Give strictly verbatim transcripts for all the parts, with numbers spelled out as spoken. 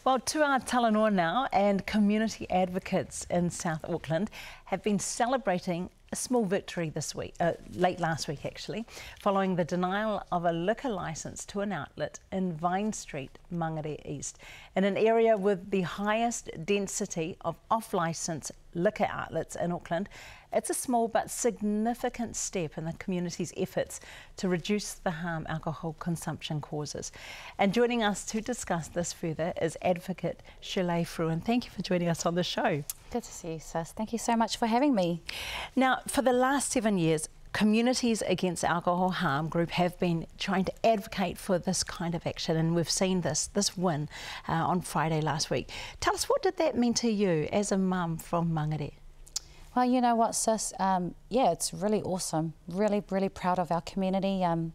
Well, to our Talanoa now, and community advocates in South Auckland have been celebrating a small victory this week, uh, late last week actually, following the denial of a liquor licence to an outlet in Vine Street, Māngere East, in an area with the highest density of off-licence liquor outlets in Auckland. It's a small but significant step in the community's efforts to reduce the harm alcohol consumption causes. And joining us to discuss this further is advocate Shirl'e Fruean. Thank you for joining us on the show. Good to see you, sis. Thank you so much for having me. Now, for the last seven years, Communities Against Alcohol Harm Group have been trying to advocate for this kind of action, and we've seen this this win uh, on Friday last week. Tell us, what did that mean to you as a mum from Māngere? Well, you know what, sis, um, yeah, it's really awesome. Really, really proud of our community. Um,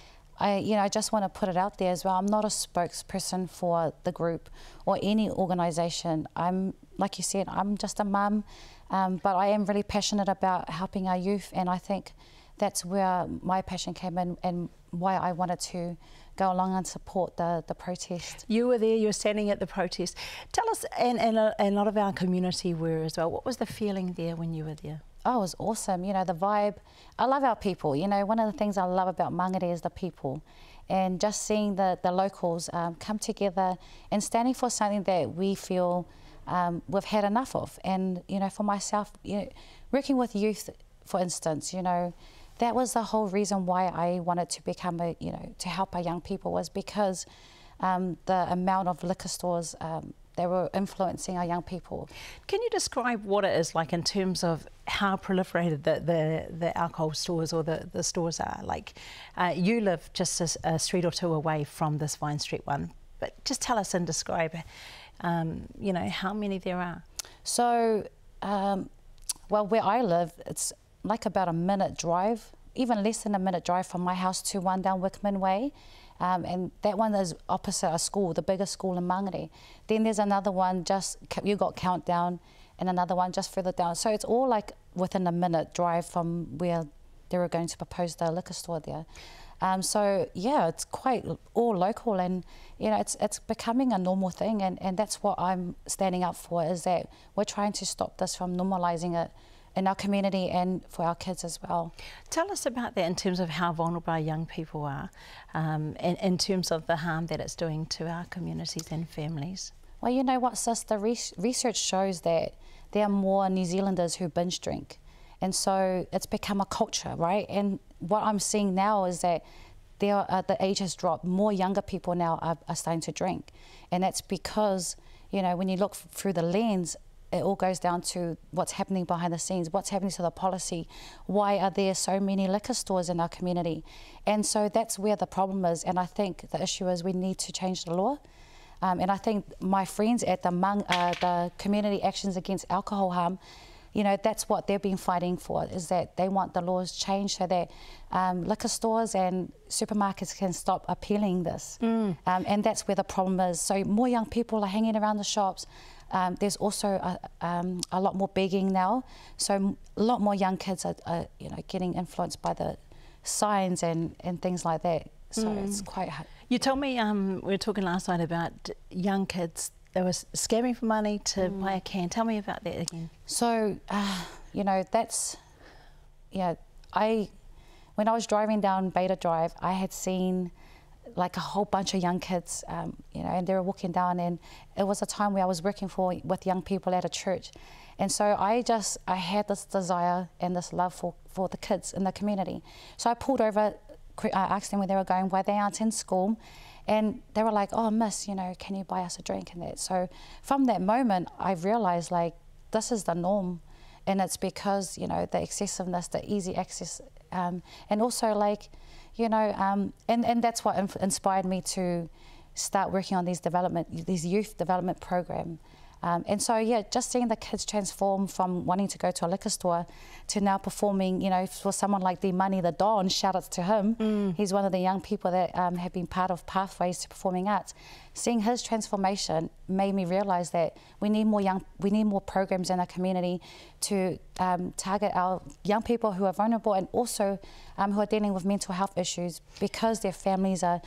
I, you know, I just want to put it out there as well. I'm not a spokesperson for the group or any organisation. I'm, like you said, I'm just a mum, um, but I am really passionate about helping our youth, and I think that's where my passion came in and why I wanted to go along and support the, the protest. You were there, you were standing at the protest. Tell us, and, and, a, and a lot of our community were as well, what was the feeling there when you were there? Oh, it was awesome. You know, the vibe. I love our people. You know, one of the things I love about Māngere is the people. And just seeing the, the locals um, come together and standing for something that we feel um, we've had enough of. And, you know, for myself, you know, working with youth, for instance, you know, that was the whole reason why I wanted to become a, you know, to help our young people, was because um, the amount of liquor stores, um, they were influencing our young people. Can you describe what it is like in terms of how proliferated the, the, the alcohol stores or the, the stores are? Like, uh, you live just a, a street or two away from this Vine Street one, but just tell us and describe, um, you know, how many there are. So, um, well, where I live, it's like about a minute drive, even less than a minute drive from my house to one down Wickman Way. Um, and that one is opposite a school, the biggest school in Māngere. Then there's another one just, you got Countdown, and another one just further down. So it's all like within a minute drive from where they were going to propose the liquor store there. Um, so yeah, it's quite all local, and you know, it's it's becoming a normal thing, and, and that's what I'm standing up for, is that we're trying to stop this from normalising it in our community and for our kids as well. Tell us about that in terms of how vulnerable our young people are, um, and in terms of the harm that it's doing to our communities and families. Well, you know what, sis, the re research shows that there are more New Zealanders who binge drink. And so it's become a culture, right? And what I'm seeing now is that there are, uh, the age has dropped. More younger people now are, are starting to drink. And that's because, you know, when you look through the lens, it all goes down to what's happening behind the scenes, what's happening to the policy, why are there so many liquor stores in our community? And so that's where the problem is, and I think the issue is we need to change the law. Um, and I think my friends at the, Mang, uh, the Community Actions Against Alcohol Harm, you know, that's what they've been fighting for, is that they want the laws changed so that um, liquor stores and supermarkets can stop appealing this. Mm. Um, and that's where the problem is. So more young people are hanging around the shops. Um, there's also a, um, a lot more begging now, so a lot more young kids are, are you know, getting influenced by the signs and, and things like that. So mm. it's quite hard. You told me, um, we were talking last night about young kids, they were scamming for money to mm. buy a can. Tell me about that again. So, uh, you know, that's, yeah, I, when I was driving down Beta Drive, I had seen like a whole bunch of young kids, um, you know, and they were walking down, and it was a time where I was working for with young people at a church. And so I just, I had this desire and this love for, for the kids in the community. So I pulled over, I asked them where they were going, why they aren't in school. And they were like, oh, miss, you know, can you buy us a drink and that. So from that moment, I realized like, this is the norm. And it's because, you know, the excessiveness, the easy access, um, and also like, you know, um, and, and that's what inspired me to start working on these development, these youth development program. Um, and so, yeah, just seeing the kids transform from wanting to go to a liquor store to now performing, you know, for someone like the Money the Don, shout outs to him. Mm. He's one of the young people that um, have been part of Pathways to Performing Arts. Seeing his transformation made me realise that we need more young, we need more programs in our community to um, target our young people who are vulnerable, and also um, who are dealing with mental health issues because their families are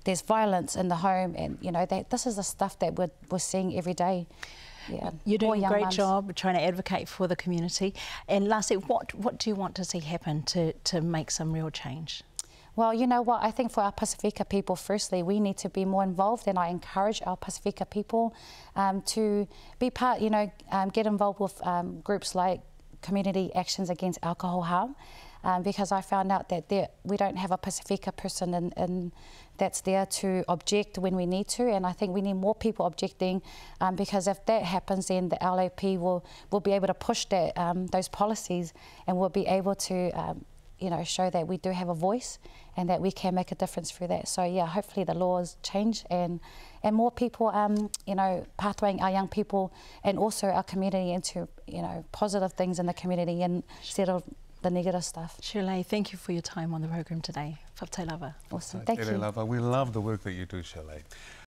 there's violence in the home, and you know that this is the stuff that we're, we're seeing every day. Yeah. You're doing a great mums. job trying to advocate for the community. And lastly, what, what do you want to see happen to, to make some real change? Well, you know what, I think for our Pasifika people, firstly, we need to be more involved, and I encourage our Pasifika people um, to be part, you know, um, get involved with um, groups like Community Actions Against Alcohol Harm, um, because I found out that there, we don't have a Pasifika person in, in, that's there to object when we need to, and I think we need more people objecting, um, because if that happens, then the L A P will, will be able to push that, um, those policies, and we'll be able to um, you know, show that we do have a voice and that we can make a difference through that. So yeah, hopefully the laws change and and more people, um, you know, pathwaying our young people and also our community into, you know, positive things in the community instead of the negative stuff. Shirl'e, thank you for your time on the program today. Whaptai lava. Awesome, thank you. We love the work that you do, Shirl'e.